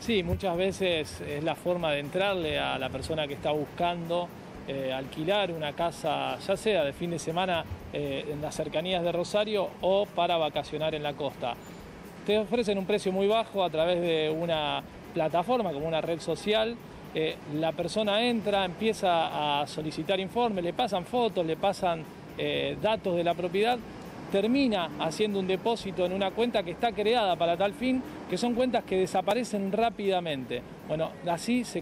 Sí, muchas veces es la forma de entrarle a la persona que está buscando alquilar una casa, ya sea de fin de semana en las cercanías de Rosario o para vacacionar en la costa. Te ofrecen un precio muy bajo a través de una plataforma como una red social. La persona entra, empieza a solicitar informes, le pasan fotos, le pasan datos de la propiedad, termina haciendo un depósito en una cuenta que está creada para tal fin, que son cuentas que desaparecen rápidamente. Bueno, así se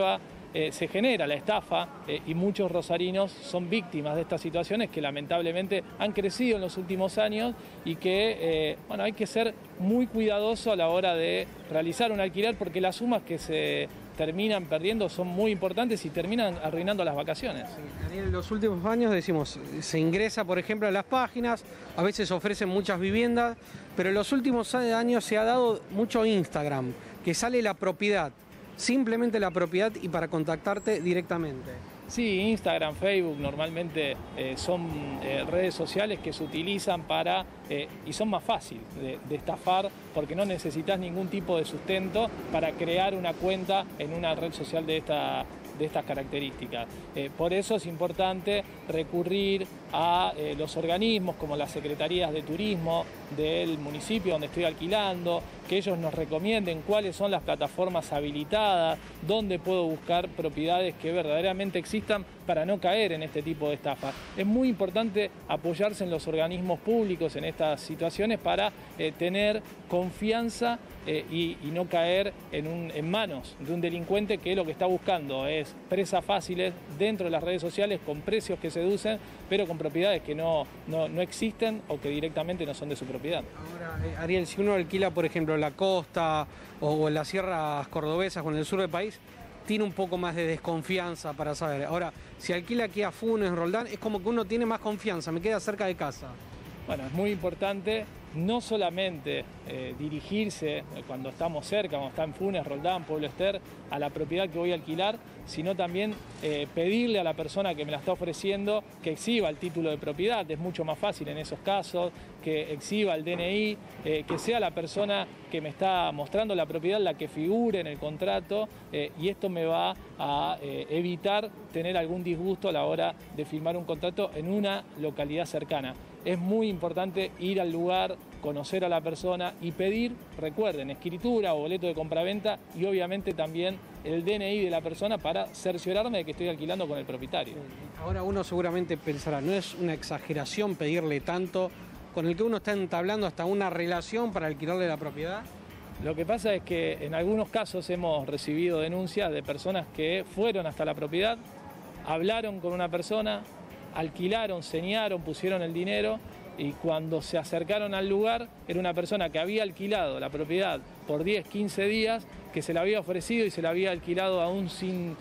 genera la estafa y muchos rosarinos son víctimas de estas situaciones que lamentablemente han crecido en los últimos años y que bueno, hay que ser muy cuidadoso a la hora de realizar un alquiler porque las sumas que se terminan perdiendo son muy importantes y terminan arruinando las vacaciones. Sí, en los últimos años decimos, se ingresa por ejemplo a las páginas, a veces ofrecen muchas viviendas, pero en los últimos años se ha dado mucho Instagram, que sale la propiedad, simplemente la propiedad y para contactarte directamente. Sí, Instagram, Facebook normalmente son redes sociales que se utilizan para, y son más fáciles de estafar porque no necesitas ningún tipo de sustento para crear una cuenta en una red social de estas características. Por eso es importante recurrir a los organismos como las secretarías de turismo del municipio donde estoy alquilando, que ellos nos recomienden cuáles son las plataformas habilitadas, dónde puedo buscar propiedades que verdaderamente existan para no caer en este tipo de estafas. Es muy importante apoyarse en los organismos públicos en estas situaciones para tener confianza y no caer en manos de un delincuente que lo que está buscando es presas fáciles dentro de las redes sociales con precios que seducen, pero con propiedades que no existen o que directamente no son de su propiedad. Ahora, Ariel, si uno alquila, por ejemplo, la costa o en las sierras cordobesas o en el sur del país, tiene un poco más de desconfianza para saber. Ahora, si alquila aquí a Funes, Roldán, es como que uno tiene más confianza, me queda cerca de casa. Bueno, es muy importante no solamente dirigirse cuando estamos cerca, cuando está en Funes, Roldán, Pueblo Ester, a la propiedad que voy a alquilar, sino también pedirle a la persona que me la está ofreciendo que exhiba el título de propiedad. Es mucho más fácil en esos casos, que exhiba el DNI, que sea la persona que me está mostrando la propiedad la que figure en el contrato y esto me va a evitar tener algún disgusto a la hora de firmar un contrato en una localidad cercana. Es muy importante ir al lugar, conocer a la persona y pedir, recuerden, escritura o boleto de compraventa y obviamente también el DNI de la persona para cerciorarme de que estoy alquilando con el propietario. Ahora uno seguramente pensará, ¿no es una exageración pedirle tanto con el que uno está entablando hasta una relación para alquilarle la propiedad? Lo que pasa es que en algunos casos hemos recibido denuncias de personas que fueron hasta la propiedad, hablaron con una persona, alquilaron, señaron, pusieron el dinero y cuando se acercaron al lugar era una persona que había alquilado la propiedad por 10, 15 días, que se la había ofrecido y se la había alquilado aún sin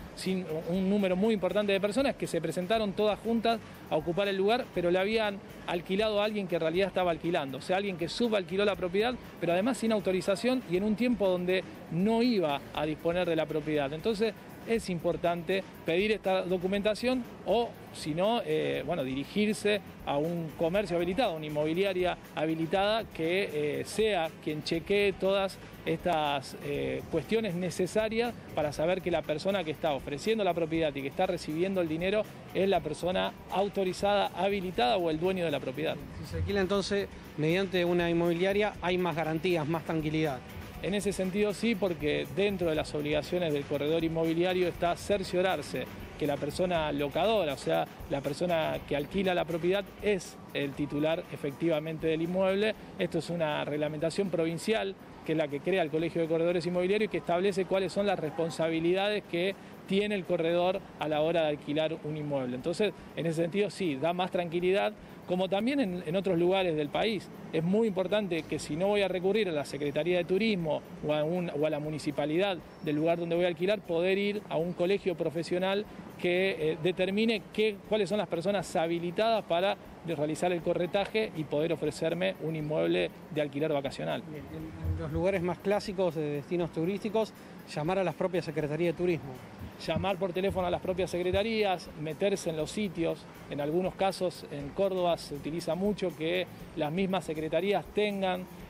un número muy importante de personas que se presentaron todas juntas a ocupar el lugar, pero le habían alquilado a alguien que en realidad estaba alquilando, o sea, alguien que subalquiló la propiedad, pero además sin autorización y en un tiempo donde no iba a disponer de la propiedad. Entonces, es importante pedir esta documentación o, si no, bueno, dirigirse a un comercio habilitado, una inmobiliaria habilitada que sea quien chequee todas estas cuestiones necesarias para saber que la persona que está ofreciendo la propiedad y que está recibiendo el dinero es la persona autorizada, habilitada o el dueño de la propiedad. Si se alquila entonces mediante una inmobiliaria hay más garantías, más tranquilidad. En ese sentido sí, porque dentro de las obligaciones del corredor inmobiliario está cerciorarse que la persona locadora, o sea, la persona que alquila la propiedad es el titular efectivamente del inmueble. Esto es una reglamentación provincial que es la que crea el Colegio de Corredores Inmobiliarios y que establece cuáles son las responsabilidades que tiene el corredor a la hora de alquilar un inmueble. Entonces, en ese sentido sí, da más tranquilidad, como también en otros lugares del país. Es muy importante que si no voy a recurrir a la Secretaría de Turismo o a la municipalidad del lugar donde voy a alquilar, poder ir a un colegio profesional que determine cuáles son las personas habilitadas para realizar el corretaje y poder ofrecerme un inmueble de alquiler vacacional. En los lugares más clásicos de destinos turísticos, llamar a las propias Secretarías de Turismo. Llamar por teléfono a las propias secretarías, meterse en los sitios. En algunos casos en Córdoba se utiliza mucho que las mismas secretarías tengan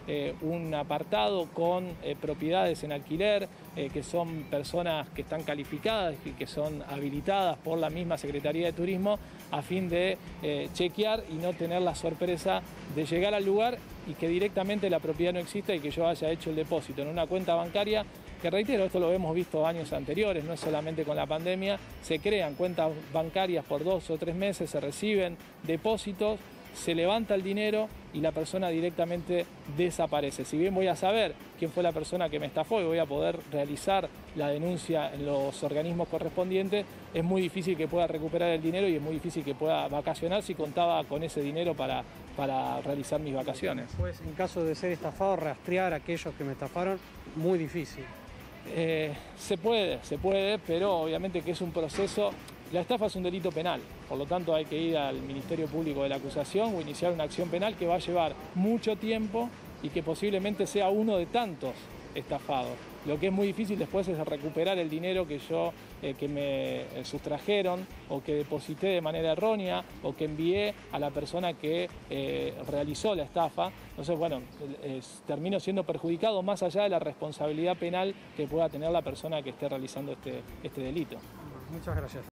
un apartado con propiedades en alquiler, que son personas que están calificadas y que son habilitadas por la misma Secretaría de Turismo a fin de chequear y no tener la sorpresa de llegar al lugar y que directamente la propiedad no exista y que yo haya hecho el depósito en una cuenta bancaria, que reitero, esto lo hemos visto años anteriores, no es solamente con la pandemia, se crean cuentas bancarias por 2 o 3 meses, se reciben depósitos, se levanta el dinero y la persona directamente desaparece. Si bien voy a saber quién fue la persona que me estafó y voy a poder realizar la denuncia en los organismos correspondientes, es muy difícil que pueda recuperar el dinero y es muy difícil que pueda vacacionar si contaba con ese dinero para realizar mis vacaciones. Pues en caso de ser estafado, rastrear a aquellos que me estafaron, muy difícil. Se puede, pero obviamente que es un proceso. La estafa es un delito penal, por lo tanto hay que ir al Ministerio Público de la Acusación o iniciar una acción penal que va a llevar mucho tiempo y que posiblemente sea uno de tantos estafados. Lo que es muy difícil después es recuperar el dinero que me sustrajeron o que deposité de manera errónea o que envié a la persona que realizó la estafa. Entonces, bueno, termino siendo perjudicado más allá de la responsabilidad penal que pueda tener la persona que esté realizando este delito. Muchas gracias.